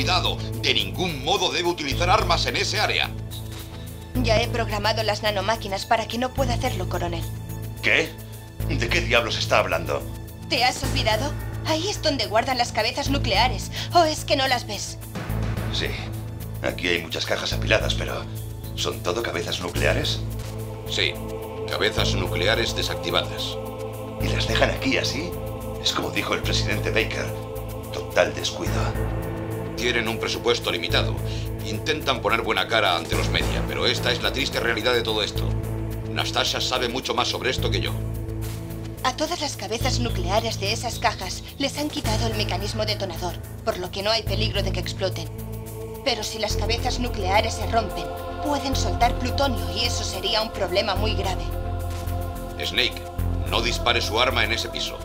cuidado. De ningún modo debe utilizar armas en ese área. Ya he programado las nanomáquinas para que no pueda hacerlo, coronel. ¿Qué? ¿De qué diablos está hablando? ¿Te has olvidado? Ahí es donde guardan las cabezas nucleares. ¿O es que no las ves? Sí. Aquí hay muchas cajas apiladas, pero... ¿son todo cabezas nucleares? Sí, cabezas nucleares desactivadas. ¿Y las dejan aquí así? Es como dijo el presidente Baker. Total descuido. Tienen un presupuesto limitado. Intentan poner buena cara ante los media, pero esta es la triste realidad de todo esto. Nastasia sabe mucho más sobre esto que yo. A todas las cabezas nucleares de esas cajas les han quitado el mecanismo detonador, por lo que no hay peligro de que exploten. Pero si las cabezas nucleares se rompen, pueden soltar plutonio y eso sería un problema muy grave. Snake, no dispare su arma en ese piso.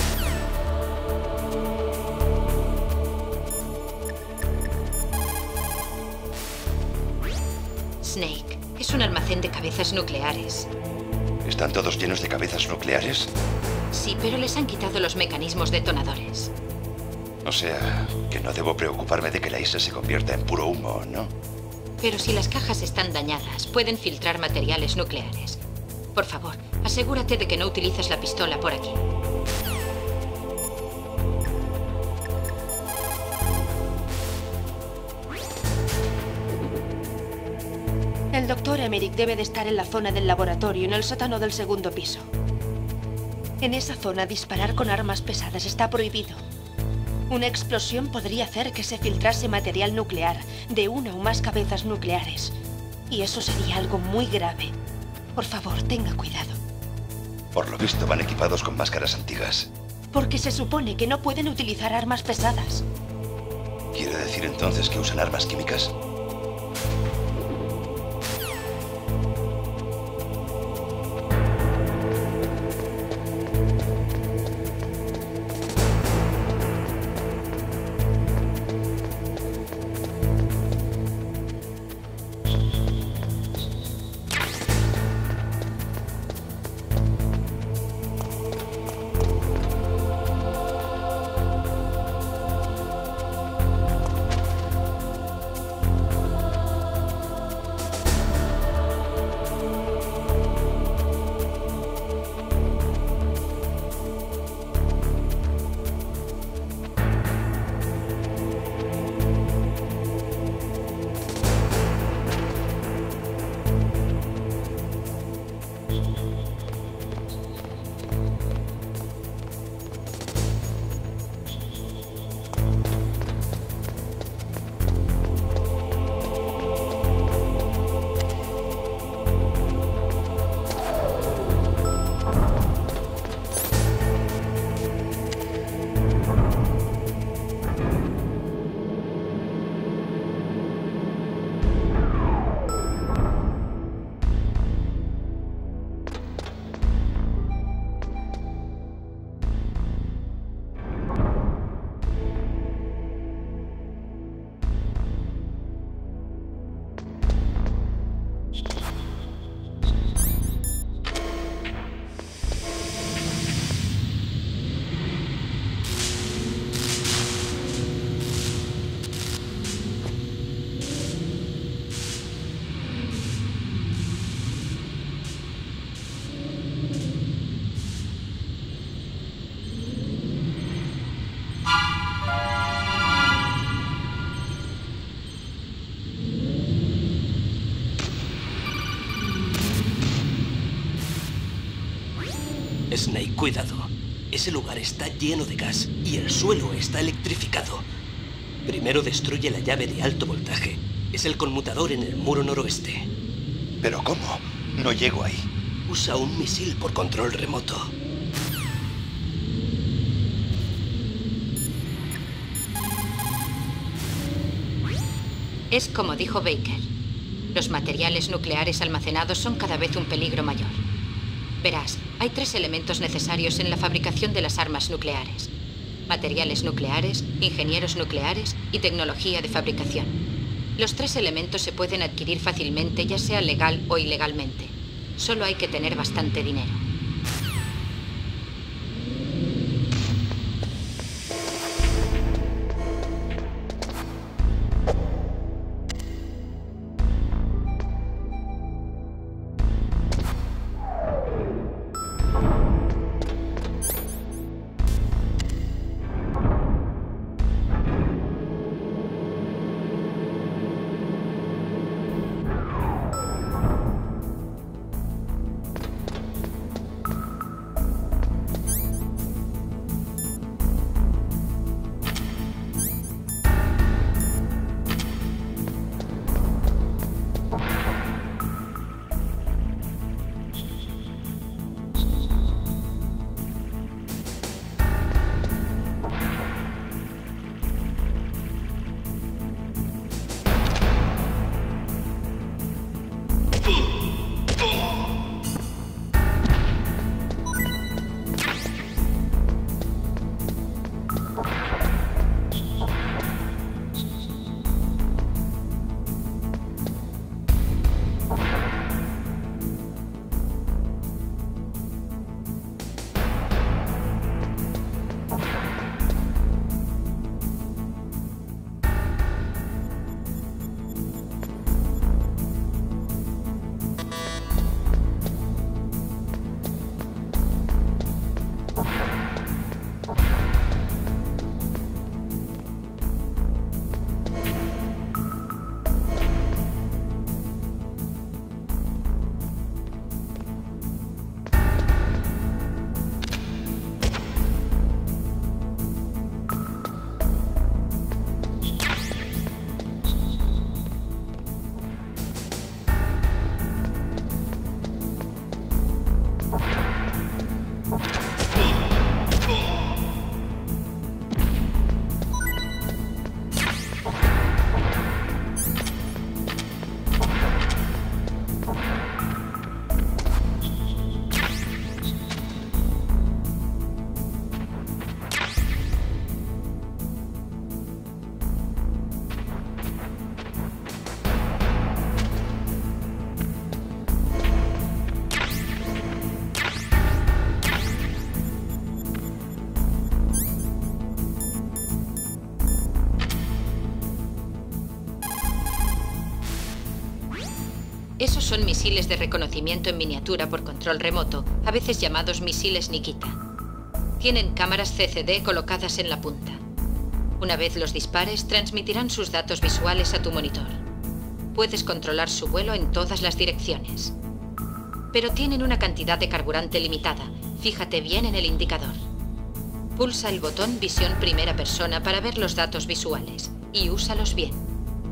Snake, es un almacén de cabezas nucleares. ¿Están todos llenos de cabezas nucleares? Sí, pero les han quitado los mecanismos detonadores. O sea, que no debo preocuparme de que la isla se convierta en puro humo, ¿no? Pero si las cajas están dañadas, pueden filtrar materiales nucleares. Por favor, asegúrate de que no utilizas la pistola por aquí. El doctor Emmerich debe de estar en la zona del laboratorio, en el sótano del segundo piso. En esa zona, disparar con armas pesadas está prohibido. Una explosión podría hacer que se filtrase material nuclear de una o más cabezas nucleares. Y eso sería algo muy grave. Por favor, tenga cuidado. Por lo visto van equipados con máscaras antiguas. Porque se supone que no pueden utilizar armas pesadas. ¿Quiere decir entonces que usan armas químicas? Snake, cuidado. Ese lugar está lleno de gas y el suelo está electrificado. Primero destruye la llave de alto voltaje. Es el conmutador en el muro noroeste. ¿Pero cómo? No llego ahí. Usa un misil por control remoto. Es como dijo Baker. Los materiales nucleares almacenados son cada vez un peligro mayor. Verás, hay 3 elementos necesarios en la fabricación de las armas nucleares. Materiales nucleares, ingenieros nucleares y tecnología de fabricación. Los 3 elementos se pueden adquirir fácilmente, ya sea legal o ilegalmente. Solo hay que tener bastante dinero. Esos son misiles de reconocimiento en miniatura por control remoto, a veces llamados misiles Nikita. Tienen cámaras CCD colocadas en la punta. Una vez los dispares, transmitirán sus datos visuales a tu monitor. Puedes controlar su vuelo en todas las direcciones. Pero tienen una cantidad de carburante limitada. Fíjate bien en el indicador. Pulsa el botón Visión Primera Persona para ver los datos visuales y úsalos bien.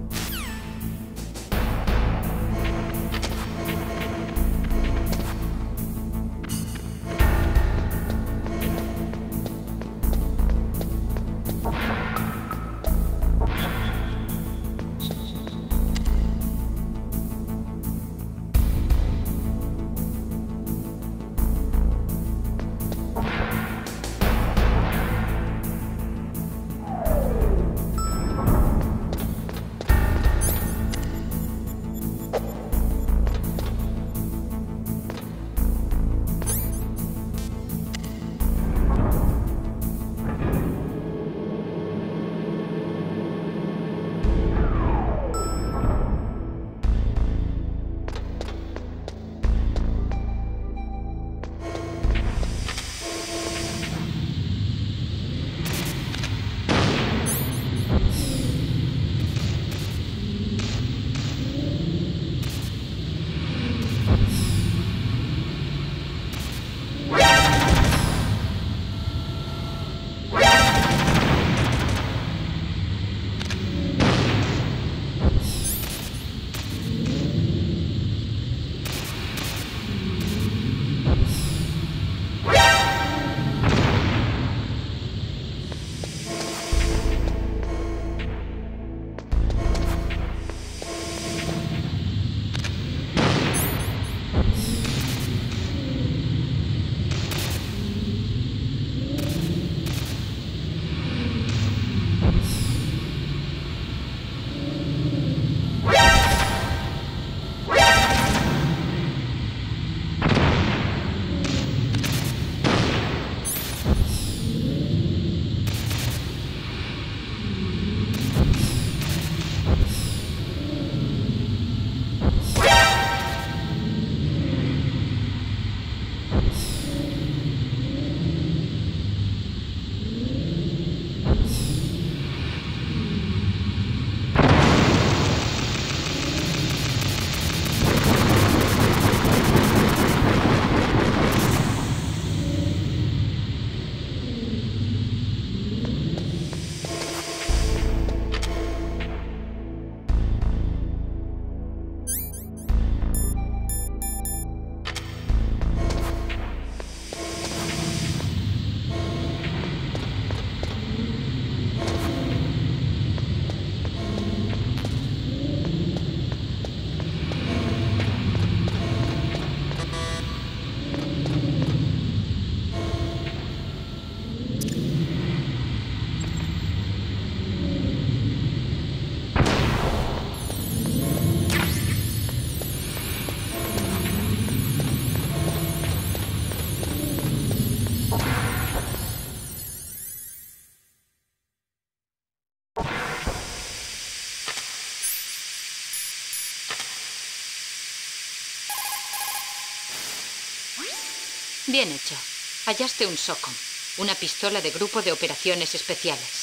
Bien hecho. Hallaste un SOCOM, una pistola de grupo de operaciones especiales.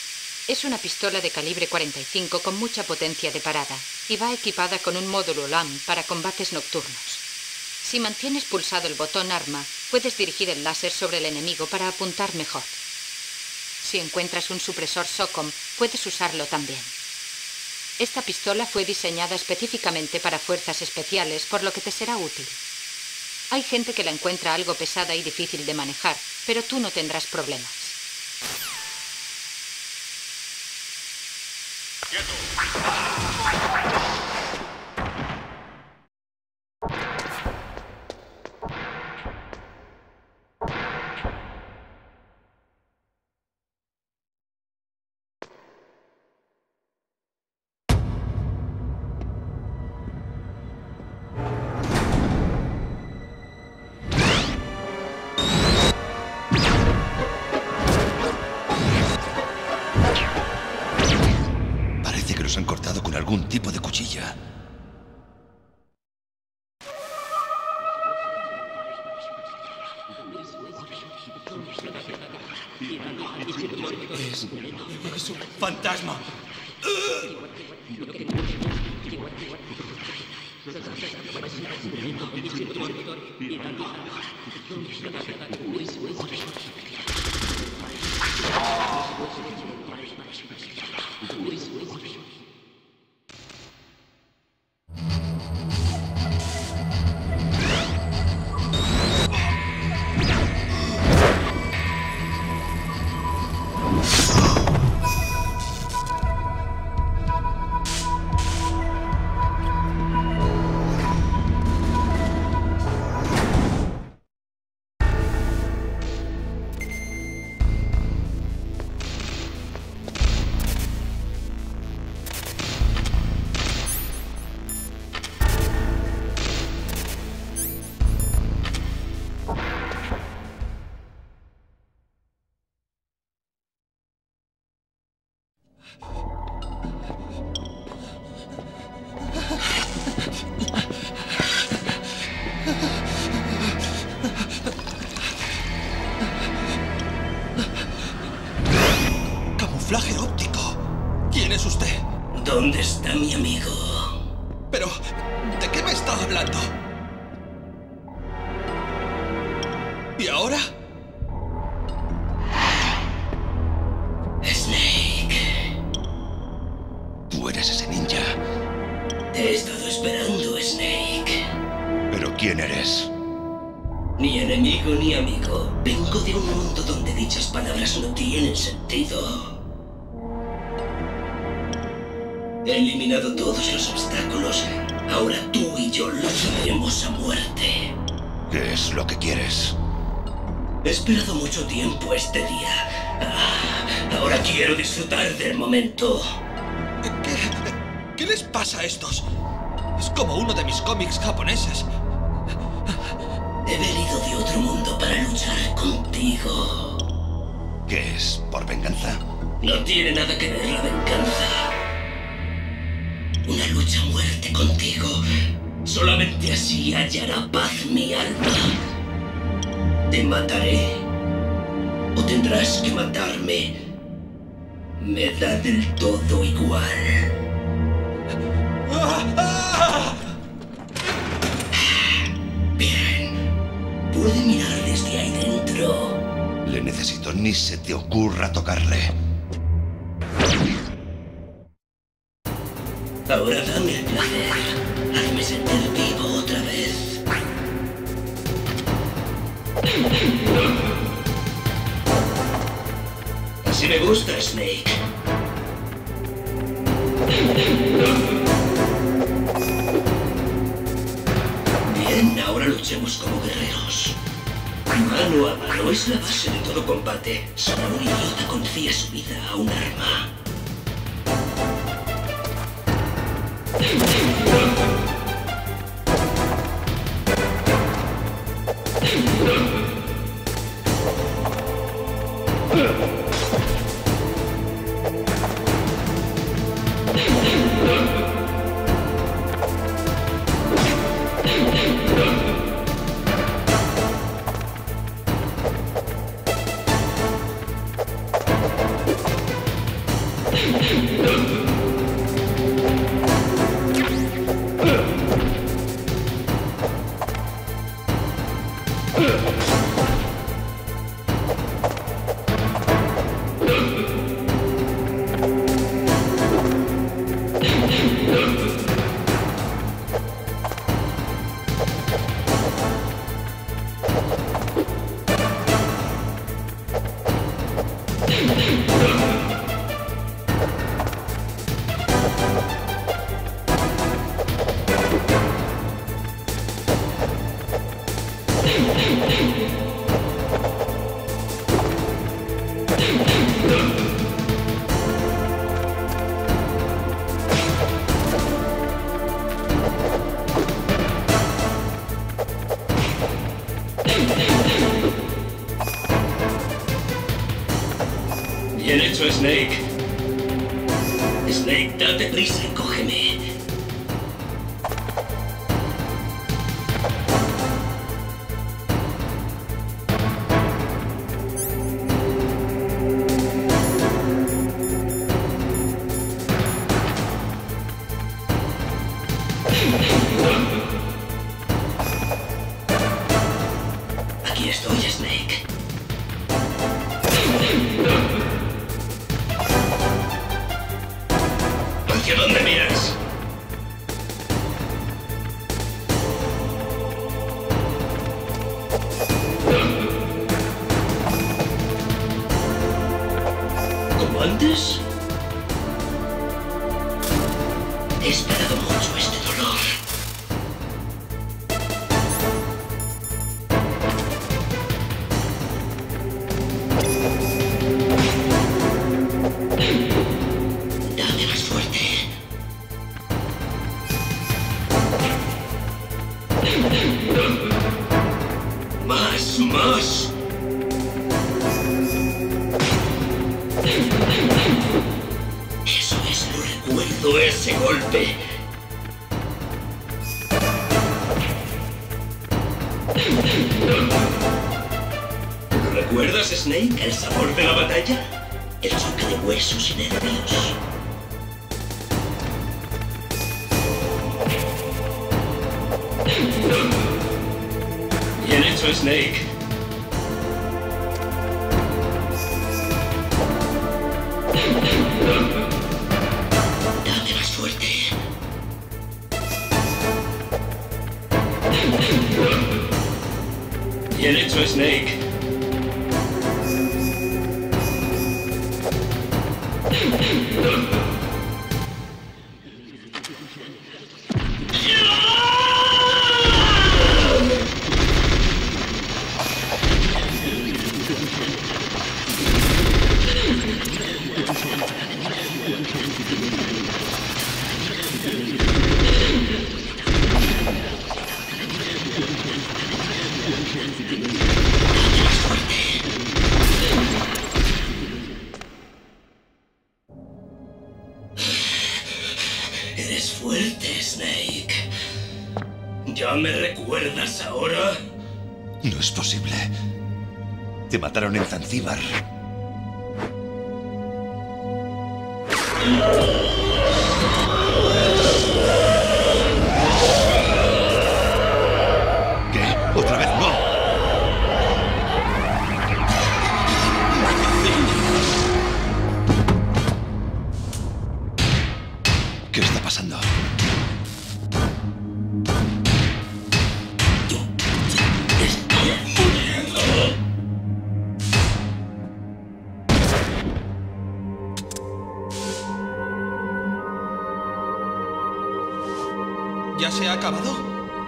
Es una pistola de calibre 45 con mucha potencia de parada y va equipada con un módulo LAM para combates nocturnos. Si mantienes pulsado el botón arma, puedes dirigir el láser sobre el enemigo para apuntar mejor. Si encuentras un supresor SOCOM, puedes usarlo también. Esta pistola fue diseñada específicamente para fuerzas especiales, por lo que te será útil. Hay gente que la encuentra algo pesada y difícil de manejar, pero tú no tendrás problemas. Parece que los han cortado con algún tipo de cuchilla. fantasma! ¡Camuflaje óptico! ¿Quién es usted? ¿Dónde está mi amigo? Pero, ¿de qué me está hablando? ¿Y ahora? Snake. Tú eres ese ninja. Te he estado esperando, Snake. ¿Pero quién eres? Ni enemigo ni amigo. Vengo de un mundo donde dichas palabras no tienen sentido. He eliminado todos los obstáculos. Ahora tú y yo lucharemos a muerte. ¿Qué es lo que quieres? He esperado mucho tiempo este día. Ahora quiero disfrutar del momento. ¿Qué les pasa a estos? Es como uno de mis cómics japoneses. He venido de otro mundo para luchar contigo. ¿Qué es? ¿Por venganza? No tiene nada que ver la venganza. Una lucha a muerte contigo. Solamente así hallará paz mi alma. Te mataré. O tendrás que matarme. Me da del todo igual. Bien. Pude mirar desde ahí dentro. Le necesito, ni se te ocurra tocarle. Ahora dame el placer. Hazme sentir vivo otra vez. Así me gusta, Snake. Bien, ahora luchemos como guerreros. Mano a mano es la base de todo combate. Solo un idiota confía su vida a un arma. Bien hecho, Snake. Snake, date prisa y cógeme. ¿Hacia dónde miras? ¿Como antes? He esperado mucho este dolor. Dale más fuerte. Más, más. Eso es, lo recuerdo, ese golpe. ¿Lo recuerdas, Snake? ¿El sabor de la batalla? El choque de huesos y nervios. Bien hecho, Snake. Dale más fuerte. Bien hecho, Snake. Eres fuerte, Snake. ¿Ya me recuerdas ahora? No es posible. Te mataron en Zanzíbar. ¿Qué? ¿Otra vez no? ¿Qué está pasando? Estoy muriendo. ¿Ya se ha acabado?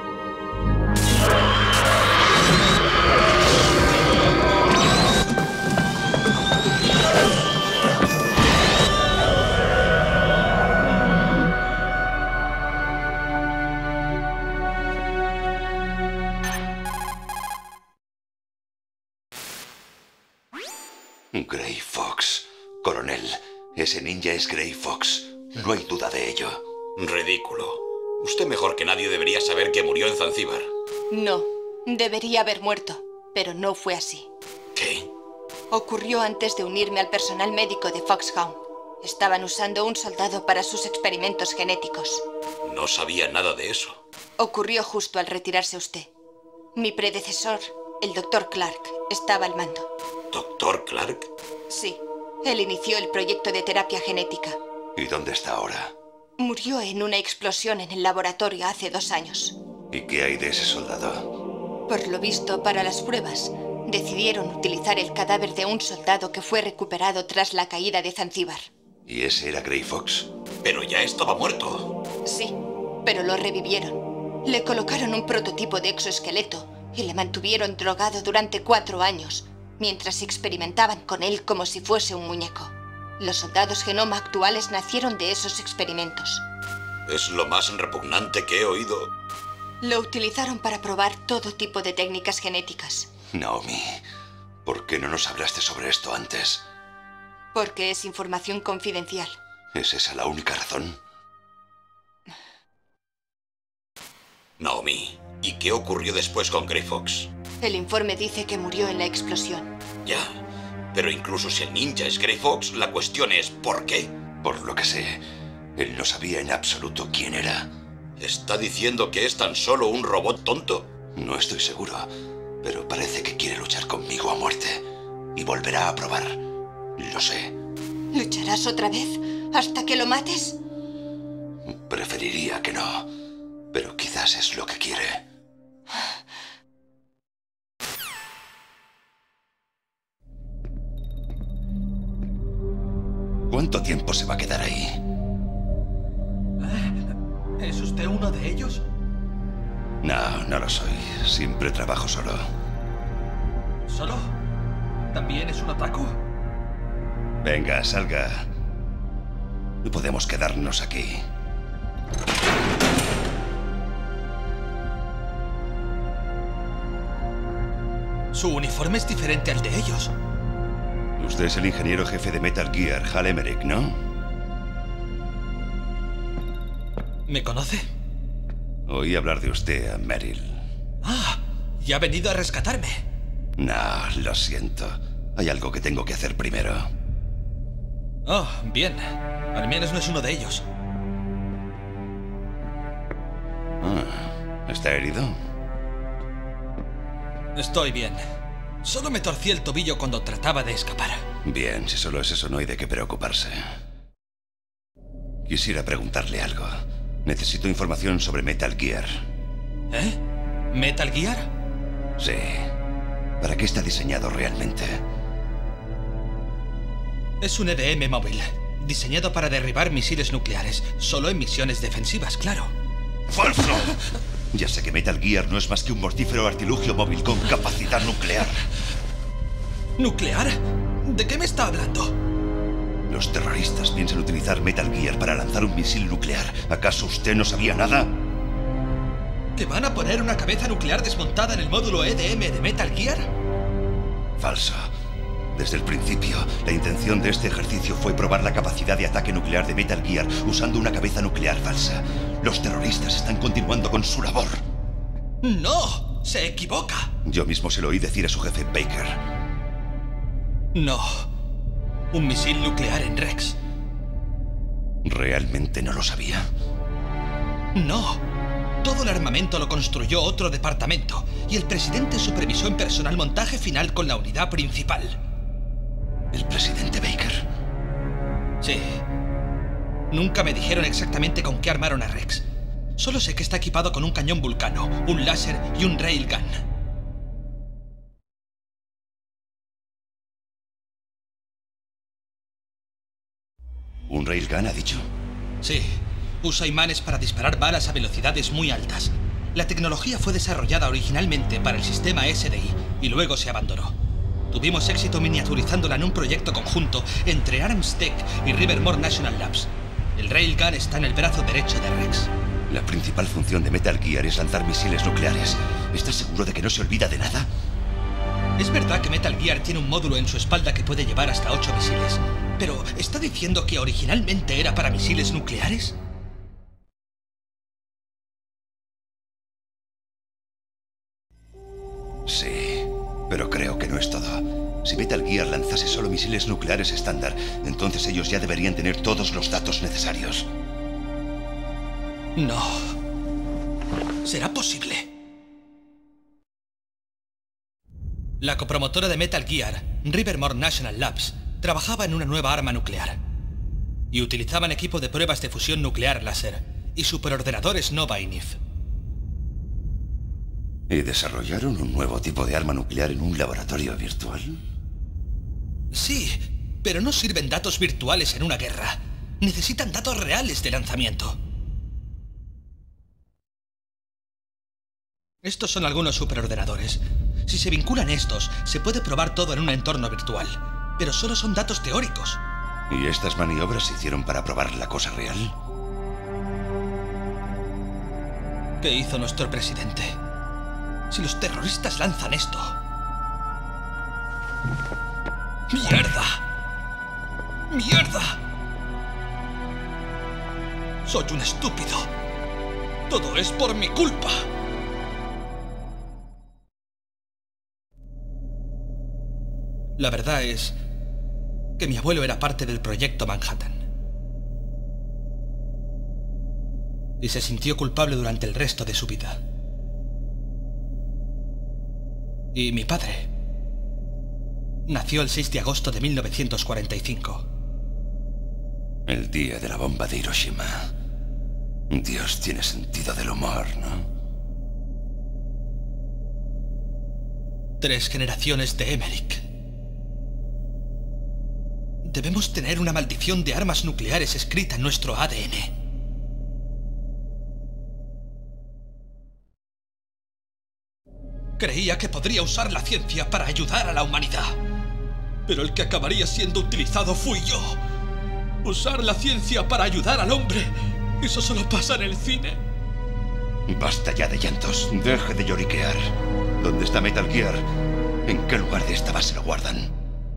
Gray Fox. Coronel, ese ninja es Gray Fox. No hay duda de ello. Ridículo. Usted mejor que nadie debería saber que murió en Zanzíbar. No, debería haber muerto, pero no fue así. ¿Qué? Ocurrió antes de unirme al personal médico de Foxhound. Estaban usando un soldado para sus experimentos genéticos. No sabía nada de eso. Ocurrió justo al retirarse usted. Mi predecesor, el Dr. Clark, estaba al mando. ¿Doctor Clark? Sí, él inició el proyecto de terapia genética. ¿Y dónde está ahora? Murió en una explosión en el laboratorio hace 2 años. ¿Y qué hay de ese soldado? Por lo visto, para las pruebas, decidieron utilizar el cadáver de un soldado que fue recuperado tras la caída de Zanzíbar. ¿Y ese era Gray Fox? Pero ya estaba muerto. Sí, pero lo revivieron. Le colocaron un prototipo de exoesqueleto y le mantuvieron drogado durante 4 años, mientras experimentaban con él como si fuese un muñeco. Los soldados genoma actuales nacieron de esos experimentos. Es lo más repugnante que he oído. Lo utilizaron para probar todo tipo de técnicas genéticas. Naomi, ¿por qué no nos hablaste sobre esto antes? Porque es información confidencial. ¿Es esa la única razón? Naomi, ¿y qué ocurrió después con Gray Fox? El informe dice que murió en la explosión. Ya, pero incluso si el ninja es Gray Fox, la cuestión es ¿por qué? Por lo que sé, él no sabía en absoluto quién era. ¿Está diciendo que es tan solo un robot tonto? No estoy seguro, pero parece que quiere luchar conmigo a muerte. Y volverá a probar. Lo sé. ¿Lucharás otra vez hasta que lo mates? Preferiría que no, pero quizás es lo que quiere. ¿Cuánto tiempo se va a quedar ahí? ¿Es usted uno de ellos? No, no lo soy. Siempre trabajo solo. ¿Solo? ¿También es un otaku? Venga, salga. No podemos quedarnos aquí. Su uniforme es diferente al de ellos. Usted es el ingeniero jefe de Metal Gear, Hal Emmerich, ¿no? ¿Me conoce? Oí hablar de usted a Meryl. Ah, ¿y ha venido a rescatarme? No, lo siento. Hay algo que tengo que hacer primero. Oh, bien. Al menos no es uno de ellos. ¿Está herido? Estoy bien. Solo me torcí el tobillo cuando trataba de escapar. Bien, si solo es eso, no hay de qué preocuparse. Quisiera preguntarle algo. Necesito información sobre Metal Gear. ¿Eh? ¿Metal Gear? Sí. ¿Para qué está diseñado realmente? Es un EDM móvil, diseñado para derribar misiles nucleares, solo en misiones defensivas, claro. ¡Falso! Ya sé que Metal Gear no es más que un mortífero artilugio móvil con capacidad nuclear. ¿Nuclear? ¿De qué me está hablando? Los terroristas piensan utilizar Metal Gear para lanzar un misil nuclear. ¿Acaso usted no sabía nada? ¿Que van a poner una cabeza nuclear desmontada en el módulo EDM de Metal Gear? Falso. Desde el principio, la intención de este ejercicio fue probar la capacidad de ataque nuclear de Metal Gear usando una cabeza nuclear falsa. Los terroristas están continuando con su labor. ¡No! ¡Se equivoca! Yo mismo se lo oí decir a su jefe Baker. No. Un misil nuclear en Rex. ¿Realmente no lo sabía? No. Todo el armamento lo construyó otro departamento y el presidente supervisó en persona el montaje final con la unidad principal. ¿El presidente Baker? Sí. Nunca me dijeron exactamente con qué armaron a Rex. Solo sé que está equipado con un cañón Vulcano, un láser y un railgun. ¿Un railgun, ha dicho? Sí. Usa imanes para disparar balas a velocidades muy altas. La tecnología fue desarrollada originalmente para el sistema SDI y luego se abandonó. Tuvimos éxito miniaturizándola en un proyecto conjunto entre Armstech y Rivermore National Labs. El railgun está en el brazo derecho de Rex. La principal función de Metal Gear es lanzar misiles nucleares. ¿Estás seguro de que no se olvida de nada? Es verdad que Metal Gear tiene un módulo en su espalda que puede llevar hasta 8 misiles. Pero, ¿está diciendo que originalmente era para misiles nucleares? Sí, pero creo que no es todo. Si Metal Gear lanzase solo misiles nucleares estándar, entonces ellos ya deberían tener todos los datos necesarios. No. ¿Será posible? La copromotora de Metal Gear, Rivermore National Labs, trabajaba en una nueva arma nuclear. Y utilizaban equipo de pruebas de fusión nuclear láser y superordenadores Nova y NIF. ¿Y desarrollaron un nuevo tipo de arma nuclear en un laboratorio virtual? Sí, pero no sirven datos virtuales en una guerra. Necesitan datos reales de lanzamiento. Estos son algunos superordenadores. Si se vinculan estos, se puede probar todo en un entorno virtual. Pero solo son datos teóricos. ¿Y estas maniobras se hicieron para probar la cosa real? ¿Qué hizo nuestro presidente? Si los terroristas lanzan esto... ¡Mierda! ¡Mierda! Soy un estúpido. Todo es por mi culpa. La verdad es que mi abuelo era parte del proyecto Manhattan. Y se sintió culpable durante el resto de su vida. Y mi padre nació el 6 de agosto de 1945. El día de la bomba de Hiroshima. Dios tiene sentido del humor, ¿no? 3 generaciones de Emmerich. Debemos tener una maldición de armas nucleares escrita en nuestro ADN. Creía que podría usar la ciencia para ayudar a la humanidad. Pero el que acabaría siendo utilizado fui yo. Usar la ciencia para ayudar al hombre. Eso solo pasa en el cine. Basta ya de llantos. Deje de lloriquear. ¿Dónde está Metal Gear? ¿En qué lugar de esta base lo guardan?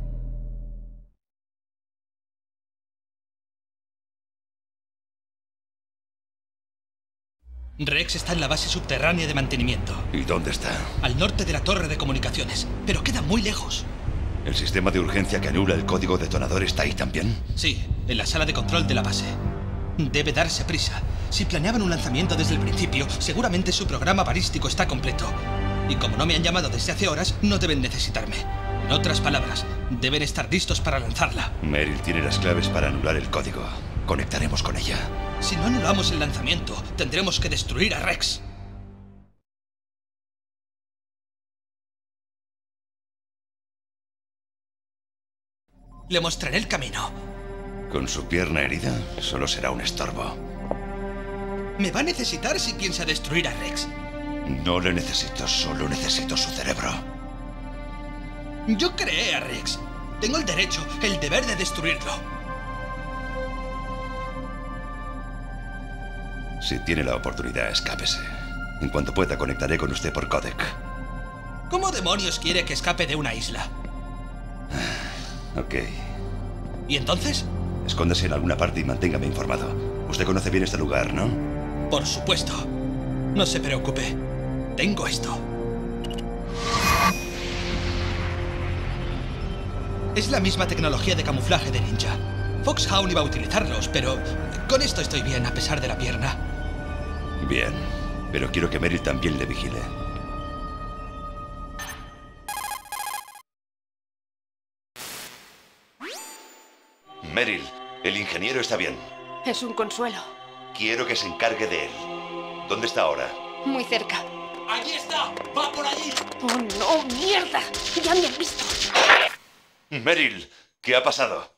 Rex está en la base subterránea de mantenimiento. ¿Y dónde está? Al norte de la torre de comunicaciones, pero queda muy lejos. ¿El sistema de urgencia que anula el código detonador está ahí también? Sí, en la sala de control de la base. Debe darse prisa. Si planeaban un lanzamiento desde el principio, seguramente su programa balístico está completo. Y como no me han llamado desde hace horas, no deben necesitarme. En otras palabras, deben estar listos para lanzarla. Meryl tiene las claves para anular el código. Conectaremos con ella. Si no anulamos el lanzamiento, tendremos que destruir a Rex. Le mostraré el camino. Con su pierna herida, solo será un estorbo. Me va a necesitar si piensa destruir a Rex. No le necesito, solo necesito su cerebro. Yo creé a Rex. Tengo el derecho, el deber de destruirlo. Si tiene la oportunidad, escápese. En cuanto pueda, conectaré con usted por códec. ¿Cómo demonios quiere que escape de una isla? Ok. ¿Y entonces? Escóndase en alguna parte y manténgame informado. Usted conoce bien este lugar, ¿no? Por supuesto. No se preocupe. Tengo esto. Es la misma tecnología de camuflaje de ninja. Foxhound iba a utilizarlos, pero con esto estoy bien a pesar de la pierna. Bien, pero quiero que Meryl también le vigile. Meryl, el ingeniero está bien. Es un consuelo. Quiero que se encargue de él. ¿Dónde está ahora? Muy cerca. ¡Allí está! ¡Va por allí! ¡Oh, no! ¡Mierda! ¡Ya me han visto! Meryl, ¿qué ha pasado?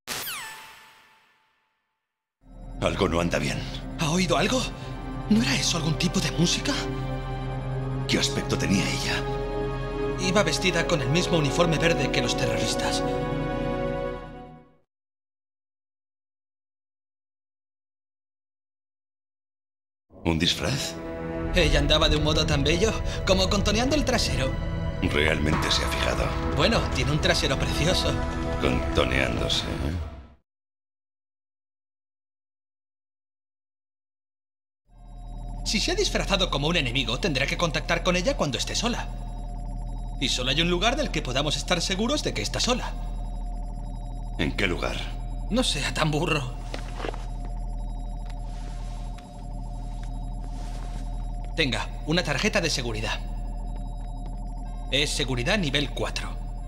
Algo no anda bien. ¿Ha oído algo? ¿No era eso algún tipo de música? ¿Qué aspecto tenía ella? Iba vestida con el mismo uniforme verde que los terroristas. ¿Un disfraz? Ella andaba de un modo tan bello, como contoneando el trasero. Realmente se ha fijado. Bueno, tiene un trasero precioso. Contoneándose, ¿eh? Si se ha disfrazado como un enemigo, tendrá que contactar con ella cuando esté sola. Y solo hay un lugar del que podamos estar seguros de que está sola. ¿En qué lugar? No sea tan burro. Tenga, una tarjeta de seguridad. Es seguridad nivel 4.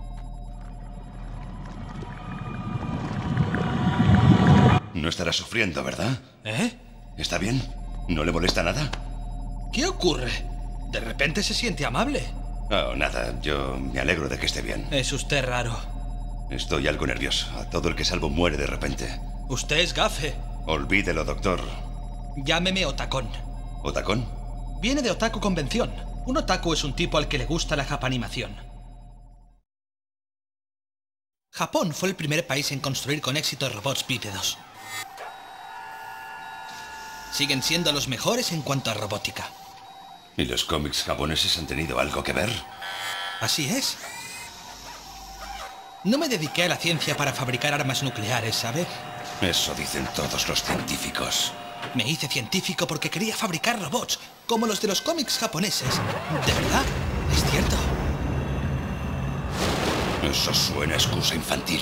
No estará sufriendo, ¿verdad? ¿Eh? ¿Está bien? ¿No le molesta nada? ¿Qué ocurre? De repente se siente amable. Oh, nada. Yo me alegro de que esté bien. Es usted raro. Estoy algo nervioso. A todo el que salvo muere de repente. Usted es gafe. Olvídelo, doctor. Llámeme Otacón. ¿Otacón? Viene de Otaku Convención. Un otaku es un tipo al que le gusta la japanimación. Japón fue el primer país en construir con éxito robots bípedos. Siguen siendo los mejores en cuanto a robótica. ¿Y los cómics japoneses han tenido algo que ver? Así es. No me dediqué a la ciencia para fabricar armas nucleares, ¿sabe? Eso dicen todos los científicos. Me hice científico porque quería fabricar robots, como los de los cómics japoneses. ¿De verdad? ¿Es cierto? Eso suena a excusa infantil.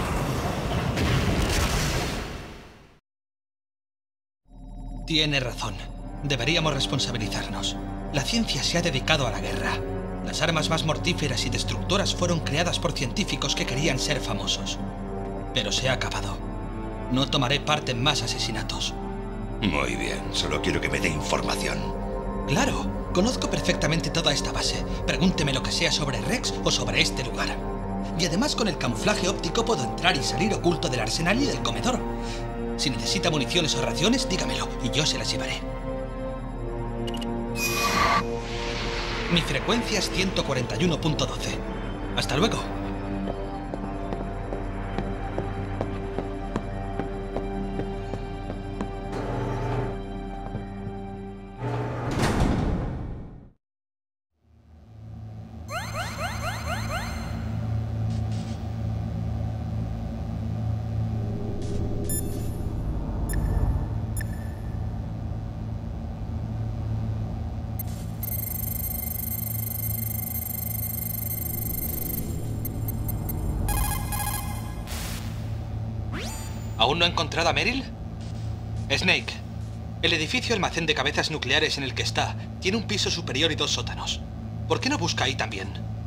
Tiene razón. Deberíamos responsabilizarnos. La ciencia se ha dedicado a la guerra. Las armas más mortíferas y destructoras fueron creadas por científicos que querían ser famosos. Pero se ha acabado. No tomaré parte en más asesinatos. Muy bien, solo quiero que me dé información. Claro, conozco perfectamente toda esta base. Pregúnteme lo que sea sobre Rex o sobre este lugar. Y además con el camuflaje óptico puedo entrar y salir oculto del arsenal y del comedor. Si necesita municiones o raciones, dígamelo y yo se las llevaré. Mi frecuencia es 141.12. Hasta luego. ¿Aún no ha encontrado a Meryl? Snake, el edificio almacén de cabezas nucleares en el que está tiene un piso superior y 2 sótanos. ¿Por qué no busca ahí también?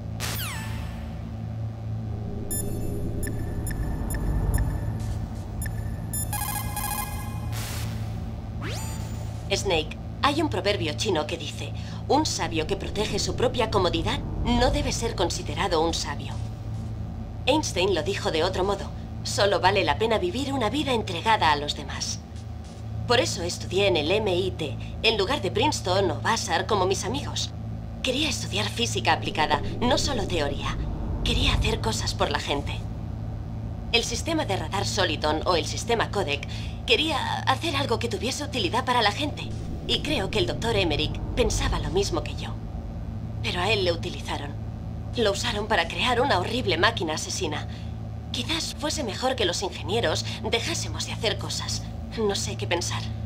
Snake, hay un proverbio chino que dice: un sabio que protege su propia comodidad no debe ser considerado un sabio. Einstein lo dijo de otro modo: solo vale la pena vivir una vida entregada a los demás. Por eso estudié en el MIT, en lugar de Princeton o Vassar como mis amigos. Quería estudiar física aplicada, no solo teoría. Quería hacer cosas por la gente. El sistema de radar Soliton o el sistema Codec quería hacer algo que tuviese utilidad para la gente. Y creo que el Dr. Emmerich pensaba lo mismo que yo. Pero a él le utilizaron. Lo usaron para crear una horrible máquina asesina. Quizás fuese mejor que los ingenieros dejásemos de hacer cosas. No sé qué pensar.